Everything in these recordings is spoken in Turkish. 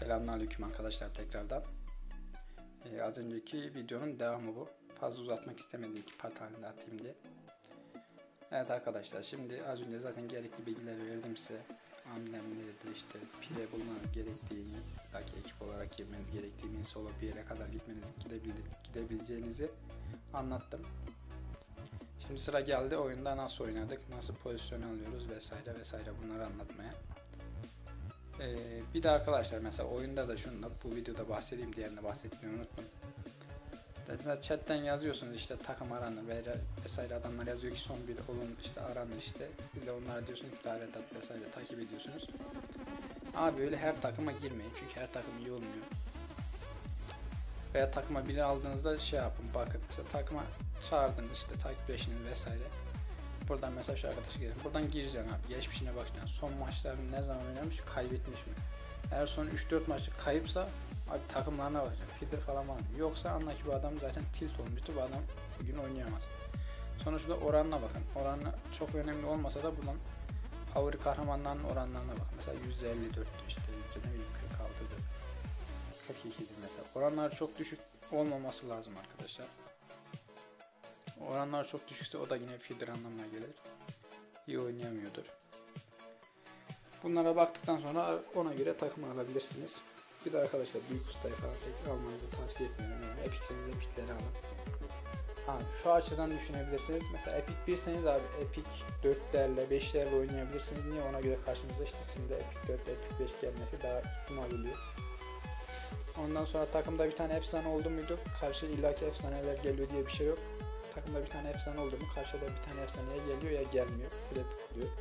Selamünaleyküm arkadaşlar tekrardan. Az önceki videonun devamı bu. Fazla uzatmak istemedim, 2 part halinde atayım diye. Evet arkadaşlar, şimdi az önce zaten gerekli bilgileri verdim size. Amblemleri işte pile bulmanız gerektiğini, belki ekip olarak girmeniz gerektiğini, solo bir yere kadar gidebileceğinizi anlattım. Şimdi sıra geldi oyunda nasıl oynadık, nasıl pozisyon alıyoruz vesaire vesaire, bunları anlatmaya. Bir de arkadaşlar mesela oyunda da şunu da bu videoda bahsedeyim, diğerini bahsetmeyi unuttum. Zaten chatten yazıyorsunuz işte takım aranır vesaire, adamlar yazıyor ki son bir olun işte aranır işte. Bir de onlara diyorsunuz ki davet at vesaire, takip ediyorsunuz. Abi öyle her takıma girmeyin çünkü her takım iyi olmuyor. Veya takıma biri aldığınızda şey yapın, bakın mesela takıma çağırdınız işte takipleşiniz vesaire. Buradan mesela şu arkadaşı girelim. Buradan gireceksin abi. Geçmişine bakacaksın. Son maçlarını ne zaman oynamış, kaybetmiş mi? Eğer son 3-4 maçı kayıpsa abi takımlarına bakacaksın. Feeder falan var mı? Yoksa anla ki bu adam zaten tilt olmuştu. Bu adam bugün oynayamaz. Sonra şurada oranına bakın. Oranı çok önemli olmasa da buradan favori kahramanların oranlarına bakın. Mesela %54'tü işte. %46'dır. 42'dir mesela. Oranlar çok düşük olmaması lazım arkadaşlar. Oranlar çok düşükse o da yine feeder anlamına gelir. İyi oynayamıyordur. Bunlara baktıktan sonra ona göre takım alabilirsiniz. Bir de arkadaşlar büyük ustayı falan pek almanızı tavsiye etmiyorum. Yani Epic'seniz Epic'leri alın. Şu açıdan düşünebilirsiniz. Mesela Epic 1'seniz abi Epic 4'lerle 5'lerle oynayabilirsiniz. Niye? Ona göre karşınıza işte şimdi Epic 4, Epic 5 gelmesi daha ihtimal oluyor. Ondan sonra takımda bir tane efsane oldu muydu? Karşı illaki efsaneler geliyor diye bir şey yok. Takımda bir tane efsane oldu mu karşıda bir tane efsaneye geliyor ya gelmiyor. Full epic oluyor.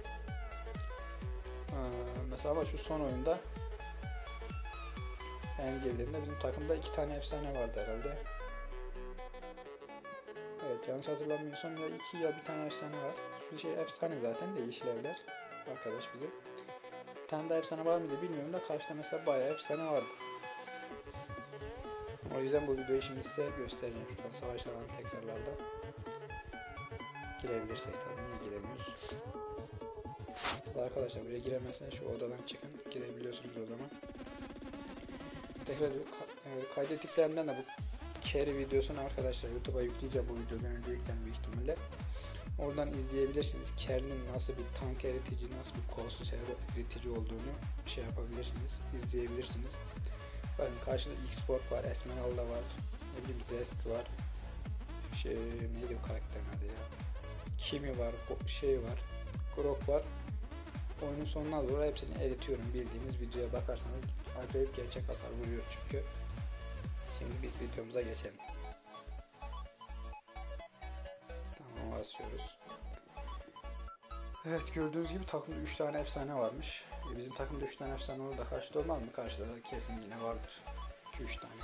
Mesela ama şu son oyunda en girdiğimde bizim takımda 2 tane efsane vardı herhalde. Evet, yanlış hatırlamıyorsam ya 2 ya bir tane efsane var. Şu şey efsane zaten de yeşil evler. Arkadaş bizim. Bir tane daha efsane var mıydı bilmiyorum da karşıda mesela bayağı efsane vardı. O yüzden bu videoyu şimdi size göstereceğim. Şuradan savaş alanı tekrarlarda. Girebilirsek tabii, niye giremiyoruz? Arkadaşlar buraya giremezseniz şu odadan çıkın, girebiliyorsunuz o zaman. Tekrar kaydettiklerinden de bu carry videosunu arkadaşlar YouTube'a yükleyeceğim, bu videodan önce büyük ihtimalle. Oradan izleyebilirsiniz. Carry'nin nasıl bir tank eritici, nasıl bir kolsuz eritici olduğunu şey yapabilirsiniz, izleyebilirsiniz. Bakın karşıda X-Sport var, Esmeralda var, ne bileyim Zest var. Neydi bu karakterin adı ya? Kimi var, var, Grok var. Oyunun sonuna doğru hepsini eritiyorum. Bildiğiniz videoya bakarsanız acayip gerçek hasar vuruyor çünkü. Şimdi bir videomuza geçelim. Tamam, basıyoruz. Evet, gördüğünüz gibi takımda 3 tane efsane varmış. Bizim takımda 3 tane efsane olur da karşıda olmaz mı? Karşıda da kesin yine vardır. 2-3 tane.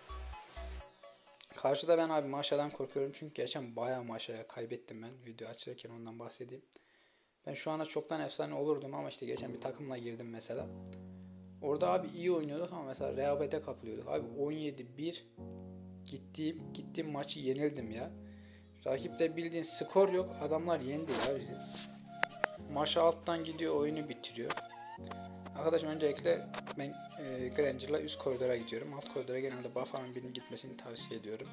Karşıda ben abi Maşa'dan korkuyorum çünkü geçen bayağı Maşa'ya kaybettim ben. Video açarken ondan bahsedeyim. Ben şu anda çoktan efsane olurdum ama işte geçen bir takımla girdim mesela. Orada abi iyi oynuyorduk ama mesela rehavete kapılıyorduk. Abi 17-1 gittiğim maçı yenildim ya. Rakipte bildiğin skor yok. Adamlar yendi ya bizi. Maşa alttan gidiyor, oyunu bitiriyor. Arkadaşım öncelikle ben Granger'la üst koridora gidiyorum. Alt koridora genelde buff'ın birinin gitmesini tavsiye ediyorum.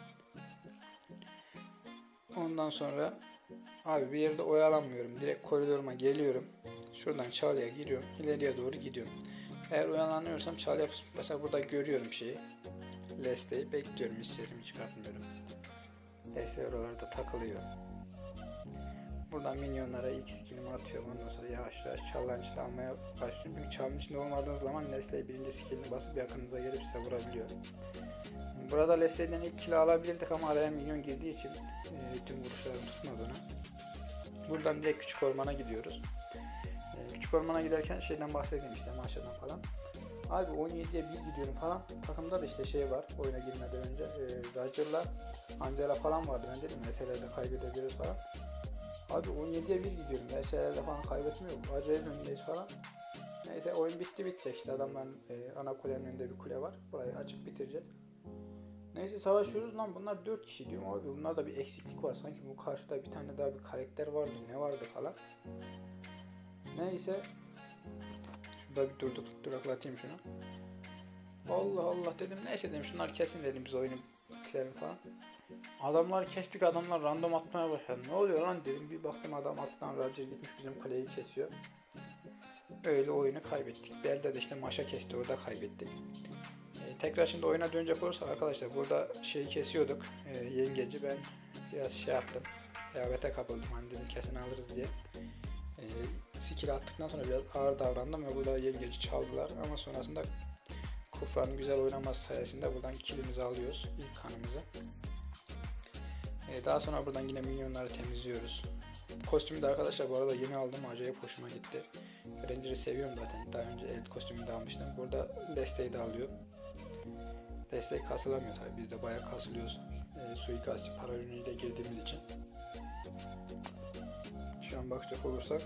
Ondan sonra abi bir yerde oyalanmıyorum. Direkt koridoruma geliyorum. Şuradan çalıya giriyorum. İleriye doğru gidiyorum. Eğer oyalanıyorsam çalıya mesela burada görüyorum şeyi. Leslie'yi bekliyorum. Hiç sesimi çıkartmıyorum. Leslie oralarda takılıyor. Buradan minyonlara ilk skillimi atıyorum. Ondan sonra yavaş yavaş challenge'la almaya başlıyorum. Çünkü challenge'da olmadığınız zaman Leslie birinci skillini basıp yakınıza gelip size vurabiliyor. Burada Leslie'den ilk kill alabilirdik ama araya minyon girdiği için tüm vuruşlarım tutmadı ona. Buradan direkt küçük ormana gidiyoruz. Küçük ormana giderken şeyden bahsedeyim işte Maşa'dan falan. Abi 17'ye 1 gidiyorum falan. Takımda da işte şey var oyuna girmeden önce. Roger'la Angela falan vardı. Ben dedim meselelerde kaybedebiliriz falan. Abi 17'ye 1 gidiyorum. Meselelerde falan kaybetmiyorum. Acayip önündeyiz falan. Neyse oyun bitecek işte, adamların ana kulenin önünde bir kule var. Burayı açıp bitireceğiz. Neyse savaşıyoruz lan, bunlar 4 kişi diyorum abi, bunlarda bir eksiklik var sanki, bu karşıda bir tane daha bir karakter vardı, ne vardı falan. Neyse şurada bir duraklatayım şunu. Allah Allah dedim, neyse dedim şunlar kesin dedim, biz oyunu bitirelim falan. Adamlar kestik, adamlar random atmaya başladı. Ne oluyor lan dedim, bir baktım adam alttan Roger gitmiş bizim kuleyi kesiyor. Öyle oyunu kaybettik. Belde de işte maşa kesti, orada kaybettik. Tekrar şimdi oyuna dönecek olursak arkadaşlar, burada şeyi kesiyorduk, yengeci. Ben biraz şey yaptım, rehavete kapıldım, hani dedim kesin alırız diye. Skill attıktan sonra biraz ağır davrandım ve burada yengeci çaldılar, ama sonrasında Kufra'nın güzel oynaması sayesinde buradan killimizi alıyoruz, ilk kanımızı. Daha sonra buradan yine minyonları temizliyoruz. Kostümü de arkadaşlar bu arada yeni aldım, acayip hoşuma gitti. Ranger'ı seviyorum zaten, daha önce evet kostümünü de almıştım. Burada desteği de alıyorum. Destek kasılamıyor tabi, biz de bayağı kasılıyoruz. Suikastçı para ürünüyle girdiğimiz için. Şu an bakacak olursak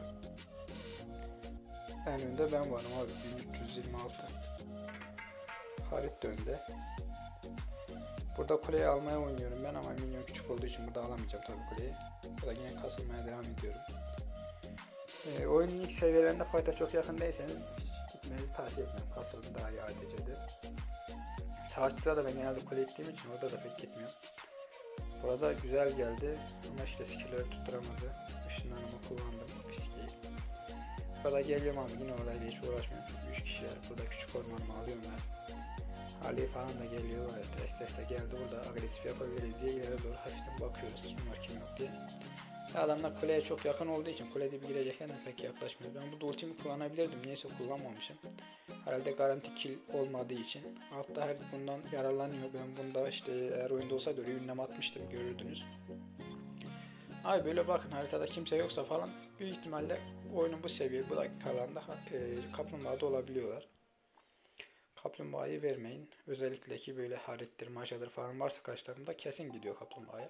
en önde ben varım abi, 1326. Harit de önde. Burada kuleyi almaya oynuyorum ben, ama minyon küçük olduğu için burada alamayacağım tabi kuleyi. Burada yine kasılmaya devam ediyorum. Oyunun ilk seviyelerinde fight'a çok yakın değilseniz gitmenizi tavsiye etmem. Kasılın daha iyi ADC'de. Savaşçıda da ben genelde kule ettiğim için orada da pek gitmiyorum. Burada güzel geldi ama işte skill'leri tutturamadı. Işınlanımı kullandım. Piskeyi. Burada geliyorum abi, yine orayla hiç uğraşmıyorum çünkü 3 kişiler. Burada küçük ormanımı alıyorum ben. Harley falan da geliyor. Evet, Estes de geldi. Burada agresif yapabiliriz diye ileri doğru hafiften bakıyoruz. Kim var kim yok diye. Adamlar kuleye çok yakın olduğu için kulede bir girecekler de pek yaklaşmıyor. Ben burada ultimi kullanabilirdim. Niyeyse kullanmamışım. Herhalde garanti kill olmadığı için. Altta her bundan yararlanıyor. Ben bunda işte eğer oyunda olsaydı öyle ünlem atmıştım, görürdünüz. Abi böyle bakın, haritada kimse yoksa falan büyük ihtimalle oyunun bu seviye, bu dakikalarında kaplumbağada olabiliyorlar. Kaplumbağayı vermeyin. Özellikle ki böyle harittir, maşadır falan varsa karşılarında kesin gidiyor kaplumbağaya.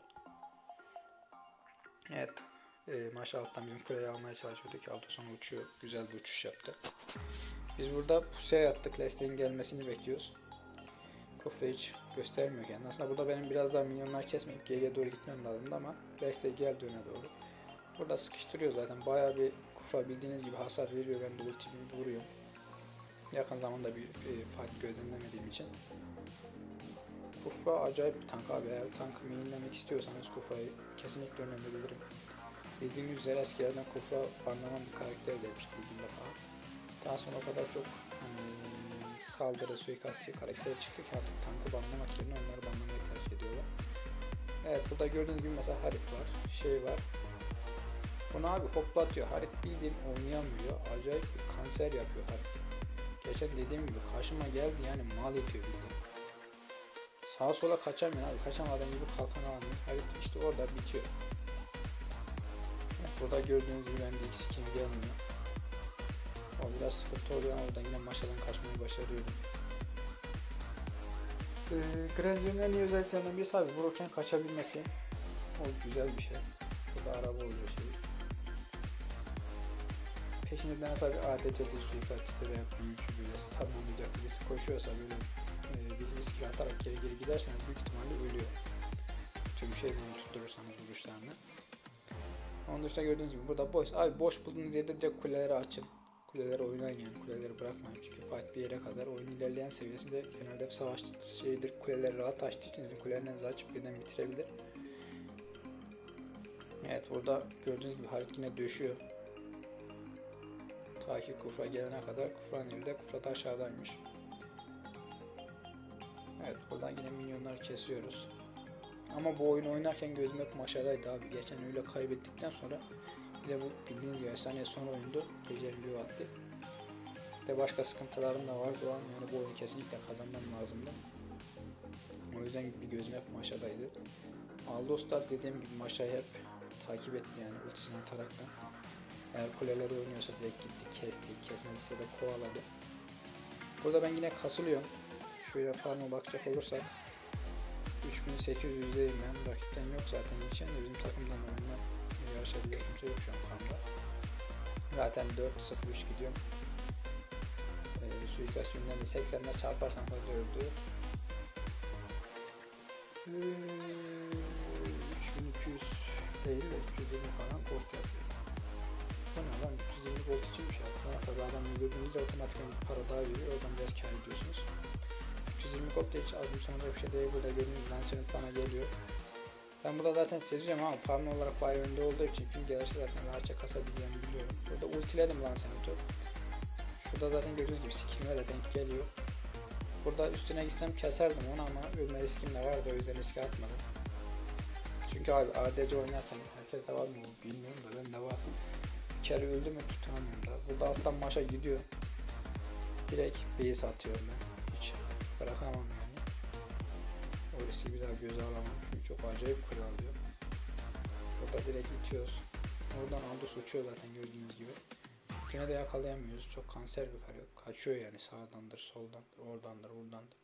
Evet. Maşa alttan bizim kuleyi almaya çalışıyorduk ki aldı, sonra uçuyor. Güzel bir uçuş yaptı. Biz burada pusuya yattık. Leste'nin gelmesini bekliyoruz. Kufra hiç göstermiyor kendini. Aslında burada benim biraz daha minyonlar kesmeyip geriye doğru gitmem lazımdı, ama Leste geldi öne doğru. Burada sıkıştırıyor zaten. Bayağı bir Kufra bildiğiniz gibi hasar veriyor. Ben de ultimi vuruyorum. Yakın zamanda bir fight gözlemlemediğim için. Kufra acayip bir tank abi. Eğer tankı mainlemek istiyorsanız Kufra'yı kesinlikle önerebilirim. Bildiğiniz üzere eskilerden Kufra banlanan bir karakter demişti bildiğimde falan. Daha sonra o kadar çok saldırı, suikastçı karakter çıktı ki artık tankı banlamak yerine onları banlamayı tercih ediyorlar. Evet, burada gördüğünüz gibi mesela Harit var, şey var. Bunu abi hoplatıyor. Harit bildiğin oynayamıyor. Acayip bir kanser yapıyor Harit. Geçen dediğim gibi karşıma geldi, yani mal yapıyor bildiğin. Sağa sola kaçamıyor abi. Kaçamadığım gibi kalkan alamıyor. Harit işte orada bitiyor. Evet, burada gördüğünüz gibi bende X kim gelmiyor. O biraz sıkıntı oluyor ama oradan yine maşadan kaçmayı başarıyorum. Granger'ın en iyi özelliklerinden birisi abi vururken kaçabilmesi. O güzel bir şey. Burada araba oluyor şey. Peşinden mesela bir ADC'de suikastçıdır veya büyücü böyle tanımlayacak birisi koşuyorsa böyle bir risk atarak geri geri giderseniz büyük ihtimalle ölüyor. Tüm şey bunu tutturursanız vuruşlarını. Onun dışında gördüğünüz gibi burada boş. Abi boş bulduğunuz yerde direkt kuleleri açın. Kuleleri oynayın, yani kuleleri bırakmayın çünkü fight bir yere kadar. Oyun ilerleyen seviyesinde genelde savaş şeydir, kuleleri rahat açtığı için kulelerinizi açıp birden bitirebilir. Evet, burada gördüğünüz gibi Harit yine döşüyor. Ta ki Kufra gelene kadar. Kufra'nın evi de, Kufra da aşağıdaymış. Evet, buradan yine minyonlar kesiyoruz. Ama bu oyunu oynarken gözüm hep maşadaydı abi. Geçen öyle kaybettikten sonra bir de bu bildiğiniz gibi efsane son oyundu. Gecenin bir vakti. Bir de başka sıkıntılarım da vardı o an. Yani bu oyunu kesinlikle kazanmam lazımdı. O yüzden bir gözüm hep maşadaydı. Aldos da dediğim gibi maşayı hep takip etti, yani ultisini ataraktan. Eğer kuleleri oynuyorsa direkt gitti kesti. Kesmediyse de kovaladı. Burada ben yine kasılıyorum. Şöyle farma bakacak olursak 3800'deyim ben. Rakipten yok zaten. Geçen de bizim takımdan oyunlar yarışabilecek kimse yok şu an farmda. Zaten 4-0-3 gidiyorum. Suikast yönünden de 80'ler çarparsam fazla öldü. 3200 değil de 320 falan gold yapıyor. Bu ne lan, 320 gold için bir şey yaptım. Tabi adam öldürdüğünüzde otomatikman para daha veriyor. Oradan biraz kâr ediyorsunuz. helikopter hiç azım sana bir şey değil. Burada gördüğünüz Lancelot bana geliyor. Ben burada zaten seçeceğim ama farm olarak bayağı önde olduğu için kim gelirse zaten rahatça kasabileceğimi biliyorum. Burada ultiledim Lancelot'u. Şurada zaten gördüğünüz gibi skill'ime de denk geliyor. Burada üstüne gitsem keserdim onu ama ölme riskim de vardı, o yüzden riske atmadım. Çünkü abi ADC oynarken herkes de var mı bilmiyorum da ben de var. Bir kere öldü mü tutamıyorum da. Burada alttan maşa gidiyor. Direkt base atıyorum ben. Hiç bırakamam yani. O riski bir daha göze alamam çünkü çok acayip kule alıyor. Burada direkt itiyoruz. Oradan Aldous uçuyor zaten gördüğünüz gibi. Yine de yakalayamıyoruz. Çok kanser bir kare. Kaçıyor yani, sağdandır, soldandır, oradandır, buradandır.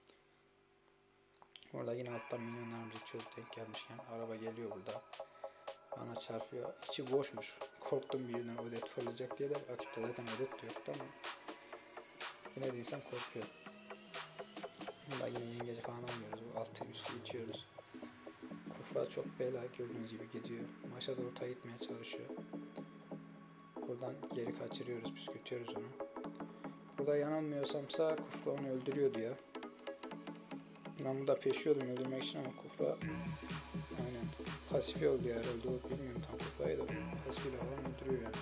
Orada yine alttan milyonlarımız itiyoruz denk gelmişken. Araba geliyor burada. Bana çarpıyor. İçi boşmuş. Korktum birinden ödet fırlayacak diye de rakipte zaten ödet de yoktu ama yine değilsem korkuyorum. Burada yine yengeci falan almıyoruz. Altı üstü itiyoruz. Kufra çok bela gördüğünüz gibi gidiyor. Maşa doğru gitmeye çalışıyor. Buradan geri kaçırıyoruz, püskürtüyoruz onu. Burada yanılmıyorsamsa Kufra onu öldürüyordu ya. Ben burada peşiyordum öldürmek için ama Kufra aynen pasifi oldu ya herhalde, o bilmiyorum tam Kufra'yı da pasifiyle falan öldürüyor yani.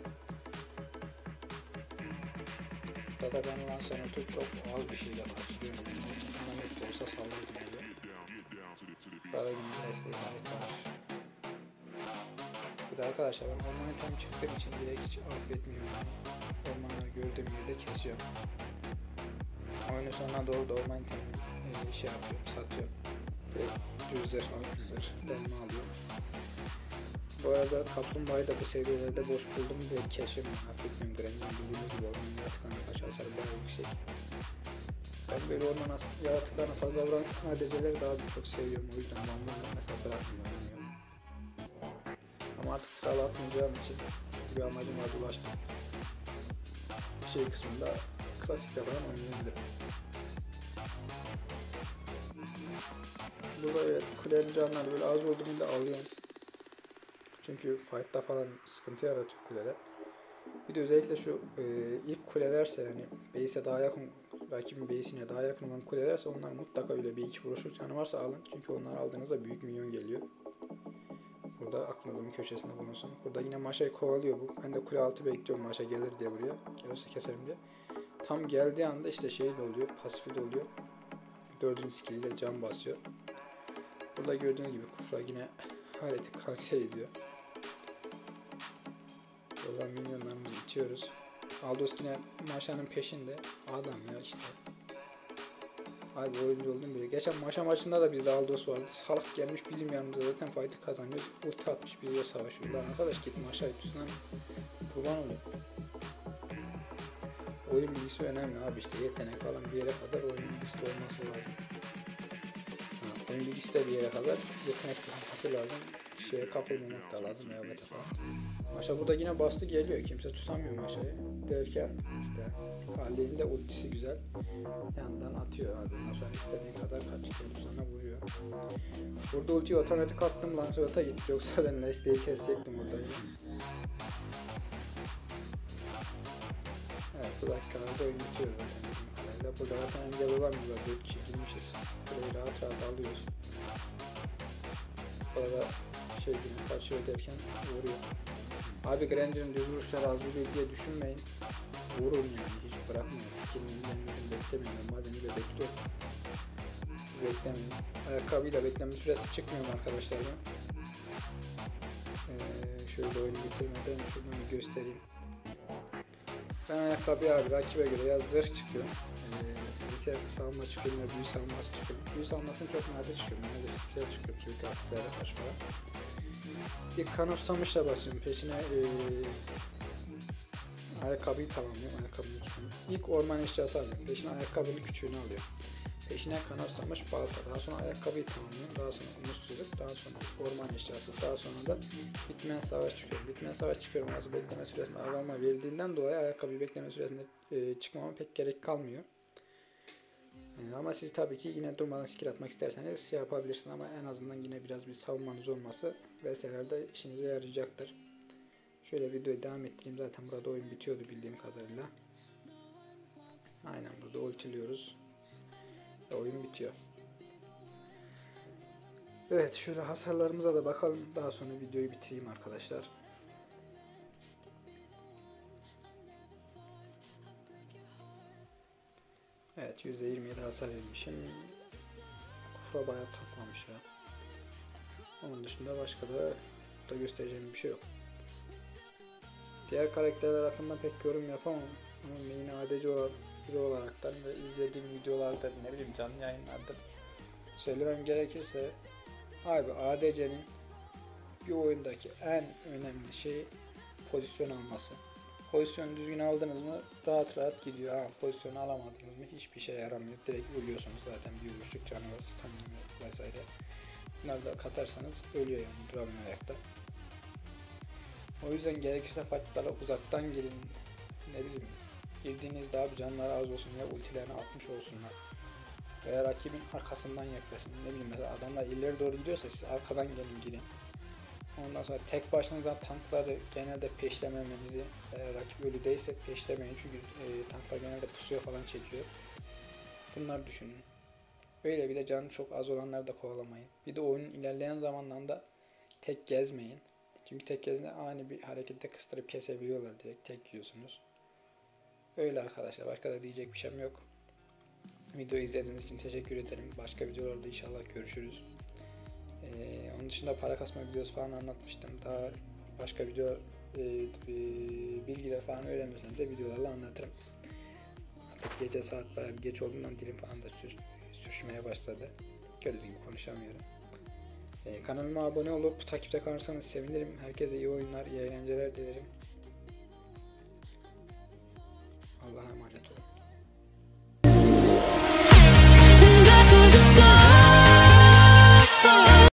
Burada da ben Lancelot'u çok az bir şeyle karşılıyorum. Bana net de olsa sallardım öyle. Daha yine desteği var. Bir de arkadaşlar ben orman item çıktığım için direkt hiç affetmiyorum. Ormanları gördüğüm yerde kesiyorum. Oyunun sonuna doğru da orman item şey yapıyorum, satıyorum. Direkt düzler, altızlar, denme alıyorum. Bu arada kaplumbağayı da bu seviyelerde boş buldum ve kesiyorum. Affetmiyorum, Granny'nin bildiğiniz gibi orman yaratıklarına karşı hasarı bayağı yüksek. Ben böyle orman yaratıklarına fazla vuran ADC'leri daha çok seviyorum, o yüzden ormanları mesela bırakmıyorum. Ama artık sıralı atmayacağım için bir amacım var, ulaştım. Şey kısmında klasikte falan oynayabilirim. Burada evet kulenin canları böyle az olduğunda alıyorum. Çünkü fight'ta falan sıkıntı yaratıyor kuleler. Bir de özellikle şu ilk kulelerse yani base'e daha yakın, rakibin base'ine daha yakın olan kulelerse onlar mutlaka öyle bir iki vuruşluk canı varsa alın. Çünkü onlar aldığınızda büyük milyon geliyor. Burada aklınızın köşesinde bulunsun. Burada yine Maşa'yı kovalıyor bu. Ben de kule altı bekliyorum Maşa gelir diye buraya. Gelirse keserim diye. Tam geldiği anda işte şey de oluyor, pasifi de oluyor. 4. skill ile can basıyor. Burada gördüğünüz gibi Kufra yine aleti kanser ediyor. Buradan milyonlarımızı itiyoruz. Aldous yine Maşa'nın peşinde. Adam ya işte. Abi oyuncu oldum bile. Geçen Maşa maçında da bizde Aldous vardı. Salak gelmiş bizim yanımıza zaten fight'ı kazanıyor. Ulti atmış bizle savaşıyor. Lan arkadaş git Maşa üstünden kurban oluyor. Oyun bilgisi önemli abi, işte yetenek falan bir yere kadar oyun bilgisi de olması lazım. Oyun bilgisi de bir yere kadar yetenek olması lazım. Şeye kapılmamak da lazım ya falan. Maşa burada yine bastı geliyor, kimse tutamıyor Maşa'yı derken işte Ali'nin de ultisi güzel. Yandan atıyor abi. Ondan sonra istediği kadar kaç kere sonra vuruyor. Burada ultiyi otomatik attım, Lancelot'a gitti. Yoksa ben Leslie'yi kesecektim burada yine. Evet, bu dakikalarda oyun bitiyor zaten. Burada zaten engel olamıyorlar. 4 kişi girmişiz. Burayı rahat rahat alıyoruz. Burada şey gibi kaçıyor derken vuruyor. Abi Granger'ın düz vuruşları az vuruyor diye düşünmeyin. Vurun yani, hiç bırakmayın. Skill'ini beklemeyin. Bazen de bekliyorum. Siz beklemeyin. Ayakkabıyla bekleme süresi çıkmıyor arkadaşlar ben. Şöyle oyunu bitirmeden şuradan bir göstereyim. Ben ayakkabı abi rakibe göre ya zırh çıkıyor. Bir kere savunma çıkıyor ya büyü savunması çıkıyor. Büyü savunmasını çok nadir çıkıyor. Nadir fiksel çıkıyor çünkü hafiflere karşı falan. İlk Kanoslamışla basıyorum. Peşine ayakkabıyı tamamlıyorum. Ayakkabının küçüğünü. İlk orman eşyası alıyorum. Peşine ayakkabının küçüğünü alıyorum. Peşine kanoslamış balta. Daha sonra ayakkabıyı tamamlıyorum. Daha sonra umutsuzluk. Daha sonra orman eşyası. Daha sonra da bitmeyen savaş çıkıyorum. Bitmeyen savaş çıkıyorum. Azı bekleme süresinde avlanma verildiğinden dolayı ayakkabıyı bekleme süresinde çıkmama pek gerek kalmıyor. Ama siz tabii ki yine durmadan skill atmak isterseniz şey yapabilirsiniz ama en azından yine biraz bir savunmanız olması vesairelerde işinize yarayacaktır. Şöyle videoyu devam ettireyim, zaten burada oyun bitiyordu bildiğim kadarıyla. Aynen burada ultiliyoruz. ve oyun bitiyor. Evet, şöyle hasarlarımıza da bakalım. Daha sonra videoyu bitireyim arkadaşlar. Evet, %27 hasar vermişim. Kufra bayağı takmamış ya. Onun dışında başka da göstereceğim bir şey yok. Diğer karakterler hakkında pek yorum yapamam. Ama yine ADC biri olaraktan ve izlediğim videolarda, ne bileyim, canlı yayınlarda söylemem gerekirse, abi ADC'nin bir oyundaki en önemli şey pozisyon alması. Pozisyonu düzgün aldınız mı rahat rahat gidiyor. Ha, pozisyonu alamadınız mı hiçbir şey yaramıyor. Direkt ölüyorsunuz zaten, bir vuruşluk canı var, stamina vesaire. Bunları da katarsanız ölüyor yani, duramıyor ayakta. O yüzden gerekirse fightlara uzaktan girin. Ne bileyim, girdiğinizde abi canları az olsun ya ultilerini atmış olsunlar. Veya rakibin arkasından yaklaşın. Ne bileyim, mesela adamlar ileri doğru gidiyorsa siz arkadan gelin girin. Ondan sonra tek başınıza tankları genelde peşlememenizi, rakip ölü değilse peşlemeyin çünkü tanklar genelde pusuya falan çekiyor. Bunları düşünün. Öyle, bir de canı çok az olanları da kovalamayın. Bir de oyunun ilerleyen zamanlarında tek gezmeyin. Çünkü tek gezinde ani bir harekette kıstırıp kesebiliyorlar, direkt tek yiyorsunuz. Öyle arkadaşlar, başka da diyecek bir şeyim yok. Videoyu izlediğiniz için teşekkür ederim. Başka videolarda inşallah görüşürüz. Onun dışında para kasma videosu falan anlatmıştım. Daha başka video bilgiler falan öğrenirsem de videolarla anlatırım. Artık gece saat bayağı geç olduğundan dilim falan da sürçmeye başladı. Gördüğünüz gibi konuşamıyorum. Kanalıma abone olup takipte kalırsanız sevinirim. Herkese iyi oyunlar, iyi eğlenceler dilerim.